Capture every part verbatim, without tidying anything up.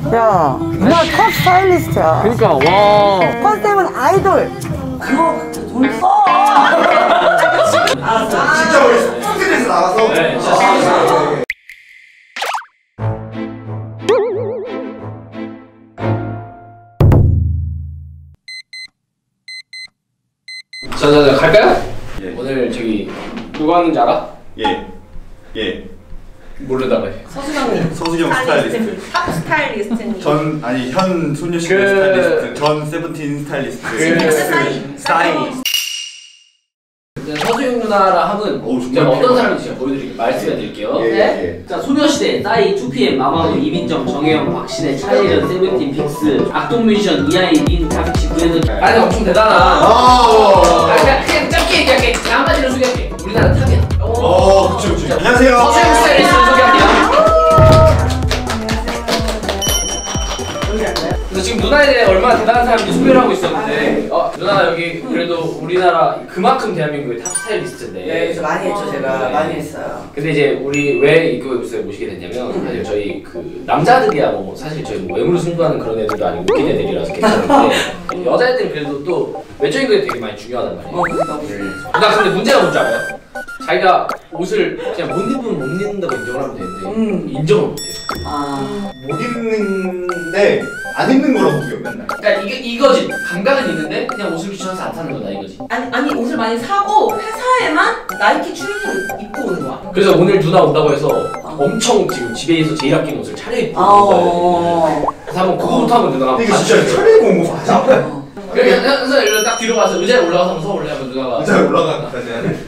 야, 누나 top 스타일리스트야. 그니까, 와. 컨셉은 아이돌. 그거 돈 써. 알았어. 진짜 우리 스튜디오에서 나와서. 네, 진짜. 자, 자, 자, 갈까요? 예. 오늘 저기 누가 왔는지 알아? 예. 예. 모르다가 해. 서수경 서수경 스타일리스트. 탑 스타일리스트님. 전 아니 현 소녀시대 그... 스타일리스트. 전 세븐틴 스타일리스트. 그... 스타일. 스타일. 서수경 누나라 함은 오, 제가 어떤 사람인지 제가 보여드릴게요. 말씀해드릴게요. 예, 네. 자, 소녀시대, 싸이, 투피엠, 마마무, 이민정, 정혜영, 박신혜, 차이전, 세븐틴, 빅스, 악동 뮤지션, 이하이, 린, 다비치, 구혜는. 아니 엄청 대단한. 아, 그냥 그냥 짧게 얘기할게. 그냥 한마디로 소개할게. 우리나라 탑이야. 어, 그쵸, 그쵸. 안녕하세요. 서수경 스타일리스트 소개할게요. 그래서 지금 누나에 대해 얼마나 대단한 사람인지 소개를 하고 있었는데 어, 누나 여기 그래도 우리나라 그만큼 대한민국의 탑 스타일리스트인데 네, 저 많이 했죠. 제가 네. 많이 했어요. 근데 이제 우리 왜 이곳에 모시게 됐냐면 사실 저희 그 남자들이야 뭐 사실 저희 뭐 외모로 승부하는 그런 애들도 아니고 웃긴 애들이라서 괜찮은데 여자애들은 그래도 또 외적인 게 되게 많이 중요하단 말이에요. 어, 그러니까. 누나 근데 문제가 뭔지 알아요? 자기가 옷을 그냥 못 입으면 못 입는다고 인정을 하면 되는데 음. 인정을 못 해요. 아, 못 입는데 안 입는 거라고 보여 맨날. 그러니까 이게 이거지. 감각은 있는데 그냥 옷을 귀찮아서 안 사는 거다 이거지. 아니 아니 옷을 많이 사고 회사에만 나이키 추리닝을 입고 오는 거야. 그래서 오늘 누나 온다고 해서 엄청 지금 집에서 제일 아끼는 옷을 차려입고 아, 어. 그래서 한번 그거부터 한번 누나가 근데 이거 진짜 차리고 온 거 맞아? 그러니까 항상 이렇게 딱 뒤로 가서 의자에 올라가서 한번 서볼래 하면 누나가 의자에 올라가까지 하네.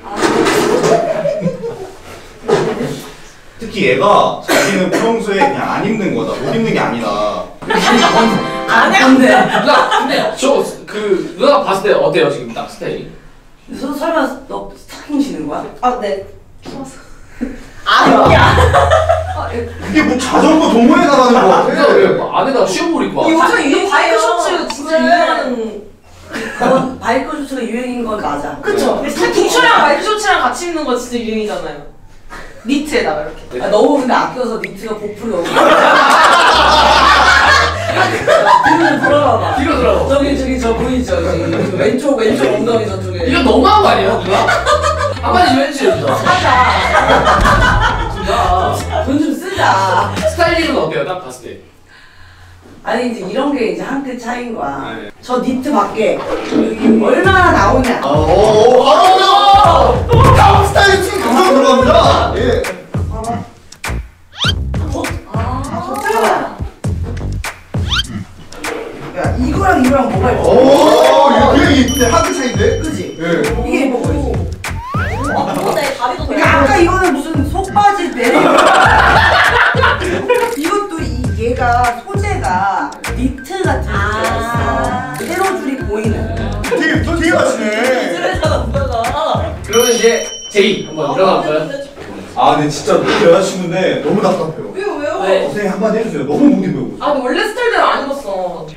특히 얘가 자기는 평소에 그냥 안 입는 거다. 못 입는 게 아니다. 안 해. 근데 누나 근데 저 그 누나가 봤을 때 어때요 지금 딱 스타일이? 너 설마 너 스타킹 신는 거야? 아 네. 추워서. 아니야. 이게 뭐 자전거 동호회 나가는 거 같아. 그래서 왜 안에다가 수영복 입고 와? 요즘 유행 바이크 셔츠 진짜 유행하는. 그건 바이크 셔츠가 유행인 건 맞아. 그쵸? 부츠랑 바이크 셔츠랑 같이 입는 거 진짜 유행이잖아요. 니트에다가 이렇게. 아, 너무 근데 아껴서 니트가 보풀이 너무. 뒤로 돌아봐봐. 뒤로 돌아봐. 저기 저기 저 보이죠? 저기 왼쪽 왼쪽 엉덩이 저쪽에. 이거 너무한 거 아니에요 누나? 한마디 좀 해주세요 누나. 사자. 누나 돈 좀 쓰자. 스타일링은 어때요 딱 봤을 때? 아니 이제 이런 게 이제 한 끗 차이인 거야. 네. 저 니트 밖에 여기 얼마나 나오냐. 오, 바로 탑 스타일리스트 감정 들어갑니다. 예. 봐봐. 아, 좋잖아. 야 이거랑 이거랑 뭐가 예뻐? 오, 이거 그냥 이쁜데 한 끗 차인데? 그지? 예. 이게 예뻐 보이지? 아, 그러네. 다리도 더 그러니까 아까 이거는 무슨 속바지 내려. 이것도 이 얘가 소재가 니트 같은 아. 거였어. 세로줄이 보이는. 되게 또 되게 맛있네. 그래서 뭐가? 그러면 이제 제이 한번 일어나 볼까요? 아, 근데 진짜 우리 여자친구인데 너무 답답해요. 왜요 왜요? 네. 선생님 한마디 해주세요. 너무 못 입어요. 아 근데 원래 스타일대로 안 입었어.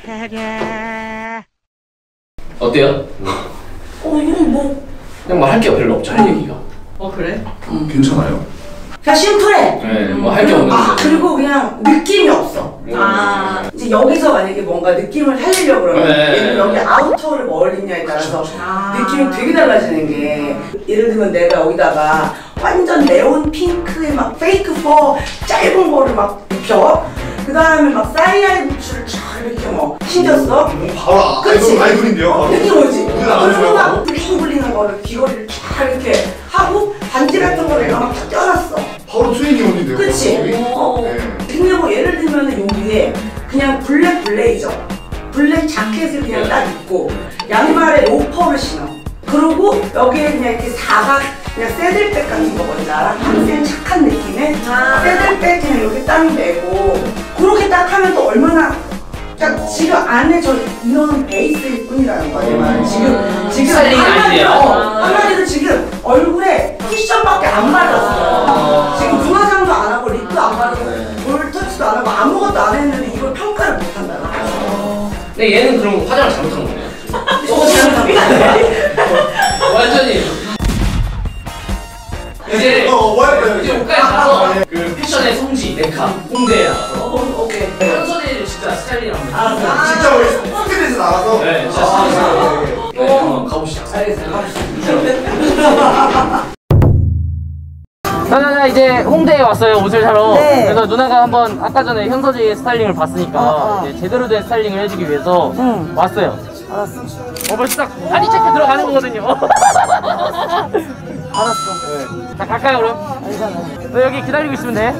어때요? 어 이건 뭐? 그냥 뭐 할 게 별로 없죠 할 얘기가. 어 그래? 괜찮아요? 그냥 심플해. 네, 뭐 할 게 없는 아 거죠. 그리고 그냥 느낌이 없어. 아. 이제 여기서 만약에 뭔가 느낌을 살리려고 그러면 네. 얘는 여기 아우터를 뭘 입냐에 따라서 아. 느낌이 되게 달라지는 게 예를 들면 내가 여기다가 완전 네온 핑크의 막 페이크 퍼 짧은 거를 막 입혀. 그 다음에 막 사이아이 부츠를 쫙 이렇게 뭐 신겼어. 뭐 바로 그치? 아이돌 아이돌인데요. 바로. 느낌 오지? 그게 안 그리고 막 좋아요. 블링블링한 거를 귀걸이를 쫙 이렇게 하고 반지 같은 거를 내가 막 쫙 껴놨어. 바로 트레이닝 옷인데요. 그치? 바로. 어. 네. 근데 뭐 예를 들면 여기에 그냥 블랙 블레이저, 블랙 자켓을 그냥 딱 입고 양말에 로퍼를 신어. 그리고 여기에 그냥 이렇게 사각 그냥 새들백 같은 거 뭔지 알아? 학생 착한 느낌의 아. 새들백 그냥 여기 딱 메고 그렇게 딱 하면 또 얼마나 딱 지금 안에 저 이런 베이스일 뿐이라는 거야. 내 말은 지금 지금 스타일링이 아니네요. 어, 한마디로 지금 얼굴에 쿠션밖에 안 발랐어. 지금 중화장도 안 하고 립도 안 바르고 볼 터치도 안 하고 아무것도 안 했는데 이걸 평가를 못 한다는 거야. 근데 얘는 그럼 화장을 잘못한 거네요. 너무 잘못한 완전히. 이제 어, 어, 뭐 할까요? 이제 옷가에 가서 그 패션의 성지 네카 홍대에 나가서 어, 오케이. 한손에 진짜 스타일링 한번. 아, 진짜 우리 스튜디오에서 나와서. 네, 진짜 스타일링. 네, 한번 가보시죠. 알겠어요. 자자자 이제 홍대에 왔어요. 옷을 사러. 네. 그래서 누나가 한번 아까 전에 현서지의 스타일링을 봤으니까 어, 어. 이제 제대로 된 스타일링을 해주기 위해서 응. 왔어요. 알았어. 어 벌써 딱 파리 체크 들어가는 거거든요. 알았어. 네. 자 갈까요 그럼? 알잖아. 너 여기 기다리고 있으면 돼.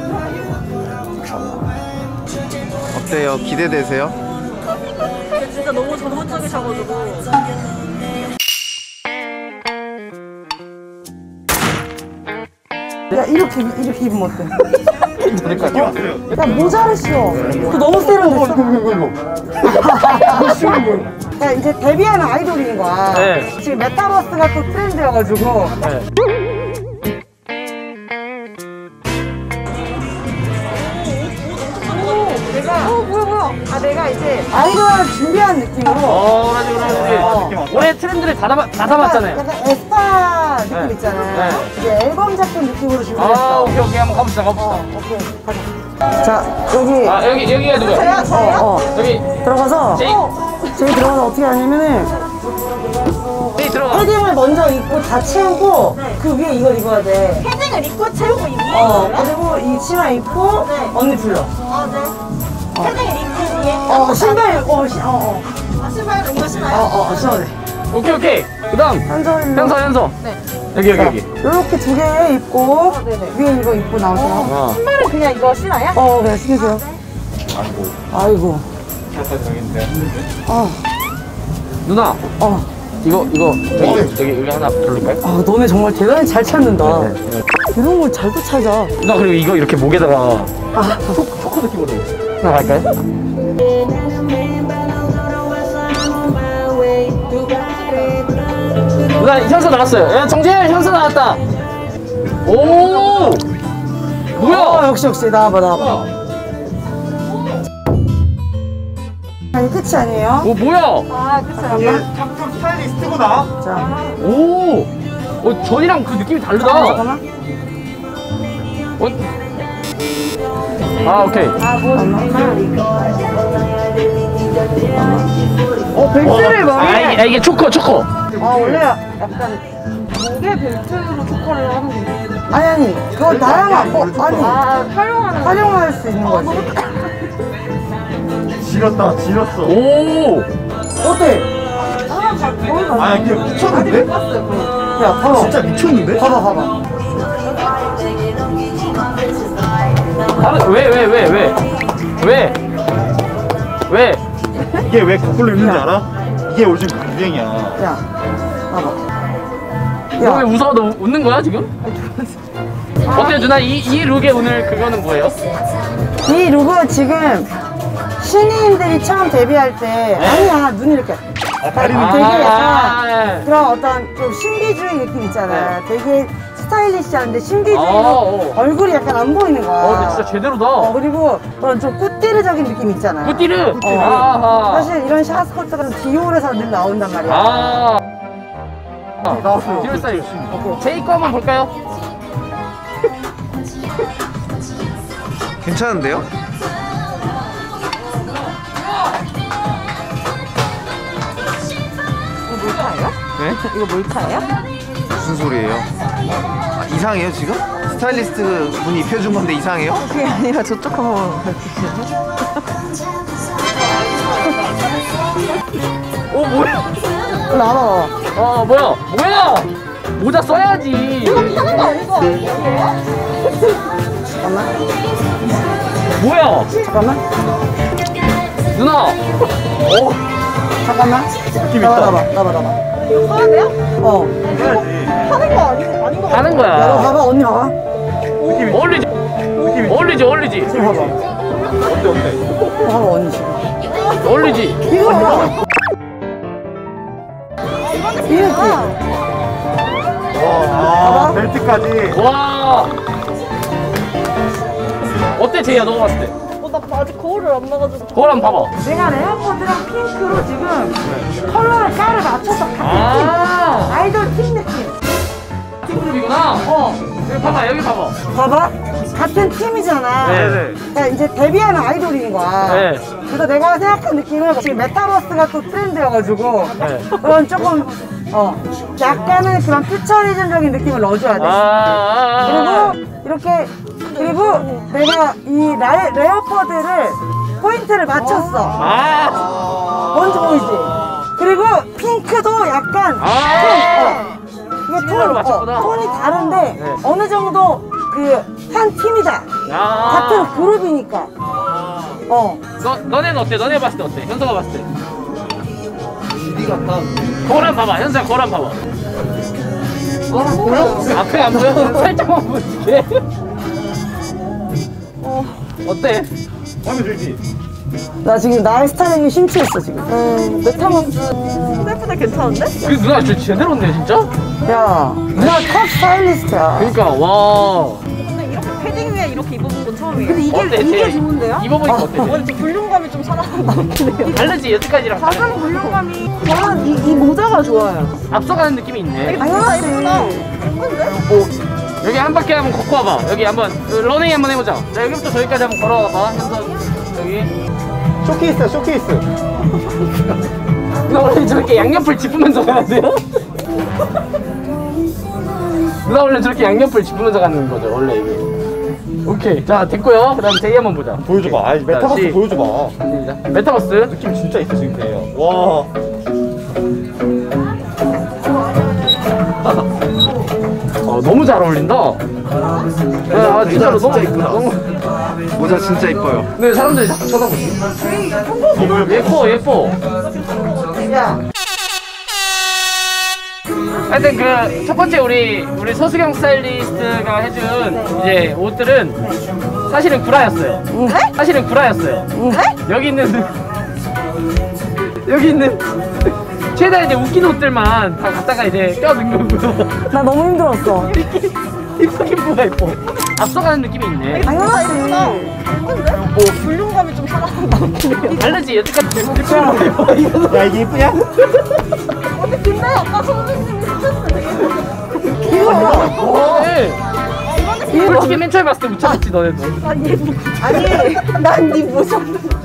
어때요? 기대되세요? 진짜 너무 전문적이셔가지고. 야 이렇게 이렇게 입으면 어때? 괜찮을 것 같아요. 야 모자를 씌워. 그 너무 세련됐어. 야 이제 데뷔하는 아이돌인 거야. 네. 지금 메타버스가 또 트렌드여가지고. 네. 내가 어 뭐야 뭐야. 아 내가 이제 아이돌을 준비한 느낌으로. 어 그러지 그러지. 어. 올해 트렌드를 다, 담아, 다 담았잖아요. 약간 에스파 느낌 네. 있잖아요. 네. 이제 앨범 작품 느낌으로 아 준비했어. 오케이 오케이 한번 가봅시다 가봅시다. 어 오케이 가자. 자 여기. 아 여기 여기가 누구야? 어, 어. 여기 들어가서 제이 저기 들어가서 어떻게 하냐면은 제이 들어가. 패딩을 먼저 입고 다 채우고 그 위에 이걸 입어야 돼. 패딩을 입고 채우고 입는 어 그리고 이 치마 입고 언니 불러. 아, 네. 패딩을 입고 위에. 어 신발 어 시, 어 어. 아, 신발 이거 신나요? 어어 신어야 돼. 오케이 오케이. 그다음 현서 일로. 현서 현서. 네. 여기 여기 여기. 이렇게 두 개 입고 위에 이거 입고 나오세요. 어. 신발은 그냥 이거 신어요? 어 그래 신으세요. 아이고. 아이고. 어 누나 어. 이거 이거 여기 여기 여기 하나 부를까요? 아 너네 정말 대단히 잘 찾는다. 이런 걸 잘도 찾아. 누나 그리고 이거 이렇게 목에다가 아 초코 느낌으로 하나 갈까요? 누나 현서 나왔어요. 야 정재현 현서 나왔다. 오 뭐야? 어, 역시 역시 나와봐 나와봐. 아니 끝이 아니에요. 오 뭐야? 아, 그쵸. 얘 작품 스타일리스트구나. 자 오, 어 전이랑 그 느낌이 다르다. 잠깐만. 어? 아 오케이. 어 벨트를 아 머리에. 이게, 아, 이게 초코 초코. 아 원래 약간 목에 벨트로 초커를 하는 게. 아니 아니 그거 다양한 거 아니 아, 활용하는 거. 활용할 수 있는 거지. 지렸다, 지렸어. 오. 어때? 아, 이게 미쳤는데? 야 봐봐. 진짜 미쳤는데? 봐봐 봐봐. 다른 왜왜 왜 왜 왜 왜? 이게 왜 거꾸로 입는지 알아? 이게 요즘 유행이야. 야 봐봐. 너 왜 야 웃어? 너 웃는 거야 지금? 어때 누나 이 이 룩에 오늘 그거는 뭐예요? 이 룩은 지금 신인들이 처음 데뷔할 때 아니야 눈이 이렇게 다리 되게 아, 약간 그런 어떤 좀 신비주의 느낌 있잖아. 되게 스타일리시한데 신비주의 어, 어. 얼굴이 약간 안 보이는 거야. 어 근데 진짜 제대로다. 어, 그리고 그런 좀 꾸띠르적인 느낌 있잖아. 꾸띠르. 어. 아하. 사실 이런 샤스커트가 디올에서 늘 나온단 말이야. 아. 나왔어요. 디올 스타일. 제이 거 한번 볼까요? 괜찮은데요? 네? 이거 몰카예요? 무슨 소리예요? 아, 이상해요 지금? 스타일리스트 분이 입혀준 건데 이상해요? 그게 아니라 저쪽 한번. 오 뭐야? 일로 와봐. 어 뭐야? 뭐야? 모자 써야지. 잠깐만. 뭐야? 잠깐만. 누나. 어. 잠깐만. 느낌 나봐 있다. 나봐 나봐 나봐. 써야 돼요? 어. 하는 거 아닌, 아닌 거 하는 야, 너 거야. 봐봐 언니 봐봐. 어울리지. 어울리지 어울리지. 지금 봐봐. 어때 어때? 봐봐 언니 지금. 어울리지. 이거 봐봐. 이 느낌. 와, 아, 벨트까지. 와. 어때 제이야 너가 봤을 때? 어, 나 아직 거울을 안 봐가지고. 거울 한번 봐봐. 내가 레어코드랑 핑크로 지금 컬러를 깔을 맞춰서 같은 팀. 아. 아이돌 팀 느낌. 팀그룹이구나. 어. 여기 봐봐 여기 봐봐. 봐봐. 같은 팀이잖아. 네네. 그러니까 이제 데뷔하는 아이돌인 거야. 네. 그래서 내가 생각한 느낌은 지금 메타버스가 또 트렌드여가지고 네. 그런 조금 어 약간은 그런 퓨처리즘적인 느낌을 넣어줘야 돼. 아, 아, 아. 그리고 이렇게 그리고 내가 이 라, 레오퍼드를 포인트를 맞췄어. 아. 뭔지 보이지? 그리고 핑크도 약간 아. 톤, 어, 이게 핑크로 톤, 맞췄구나. 어, 톤이 다른데 네. 어느 정도 그 한 팀이다. 아. 같은 그룹이니까. 어. 너 너네는 어때? 너네 봤을 때 어때? 현서가 봤을 때. 니 같다. 거울 한 봐봐. 현서야 거울 한 봐봐. 아, 보여? 앞에 안 보여? 살짝만 보여줄게. 어. 어때? 마음에 들지? 나 지금 나의 스타일링이 심취했어 지금. 음, 메타버스 생각보다 괜찮은데? 그 누나 진짜 제대로 했네 진짜? 야, 누나 top 스타일리스트야. 그러니까 와. 근데 이렇게 패딩 위에 이렇게 입어본 건 처음이에요. 근데 이게 어때, 이게 쟤? 좋은데요? 입어보니까 어때? 쟤? 저 볼륨감이 좀 살아난 것 같긴 해요. 다르지 여태까지랑 다르지? 가슴 볼륨감이 저는 이, 이 모자가 좋아요. 앞서가는 느낌이 있네. 당연하지. 오. 여기 한 바퀴 한번 걷고 와봐. 여기 한번 러닝 한번 해보자. 자 여기부터 저기까지 한번 걸어와봐. 현서 여기. 쇼케이스야 쇼케이스. 누나 원래 저렇게 양옆을 짚으면서 가야 돼요? 누나 원래 저렇게 양옆을 짚으면서 가는 거죠 원래 이게. 오케이 자 됐고요. 그 다음 제이 한번 보자. 보여줘봐. 아 메타버스 시- 보여줘봐. 갑니다. 메타버스 느낌 진짜 있어 지금 돼요. 와. 어, 너무 잘 어울린다. 아, 진짜로 너무 너무. 모자 진짜 이뻐요. 네 사람들이 자꾸 쳐다보지. 예뻐 예뻐. 야, 하여튼 그 첫 번째 우리 우리 서수경 스타일리스트가 해준 이제 옷들은 사실은 구라였어요. 네? 사실은 구라였어요. 네? 여기 있는 여기 있는 최대한 이제 웃긴 옷들만 다 갖다가 이제 껴넣은 거고요. 나 너무 힘들었어. 이쁘긴 뭐가 이뻐. 앞서가는 느낌이 있네. 당연하지. 뭐 볼륨감이 좀 살아난 것 같긴 해요. 다르지 여태까지 느낌이 야 이게 이쁘냐? 근데 근데 아까 선생님이 스트레스 되게 귀여워. 네. 솔직히 맨 처음에 봤을 때 묻혀봤지 너네도. 아니, 난 네 모자.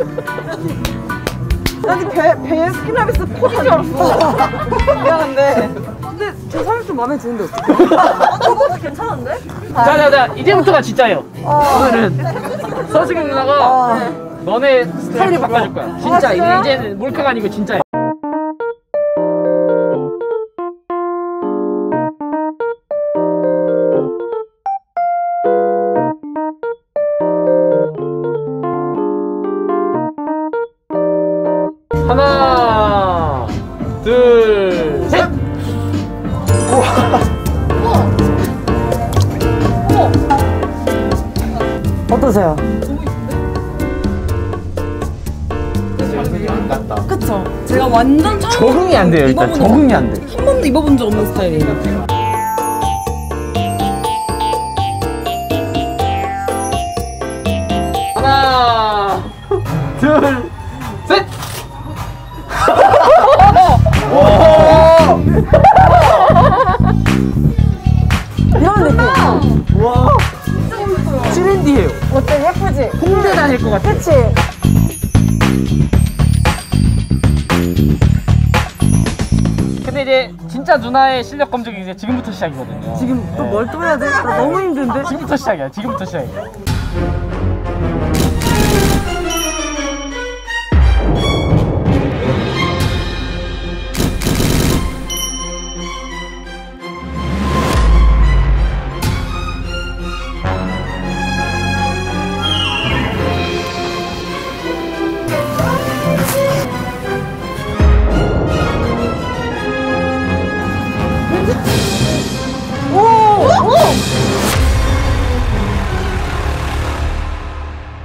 나네 배, 배에 스키나비스 코인 줄 알았어. 미안한데. 근데 제 사실 좀 마음에 드는데 어떡해? 저것도 괜찮은데? 자자자 이제부터가 진짜예요. 어. 오늘은 서수경 누나가 어. 너네 스타일을 바꿔줄 거야. 진짜 아, 진짜요? 이제 몰카가 아니고 진짜야. 하나, 둘, 셋. 어떠세요? 안 같다. 그쵸. 제가 완전 처음 적응이 안 돼요 일단. 적응이 안 돼. 한 번도 입어본 적 없는 스타일이에요. 하나, 둘, 셋. 이런 느낌. 와, 트렌디해요. 어때? 예쁘지? 홍대 다닐 것 같아. 그치? 근데 이제 진짜 누나의 실력 검증이 이제 지금부터 시작이거든요. 지금 또 뭘 또 해야 돼? 나 너무 힘든데? 지금부터 시작이야. 지금부터 시작이야.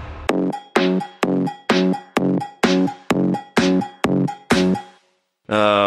어,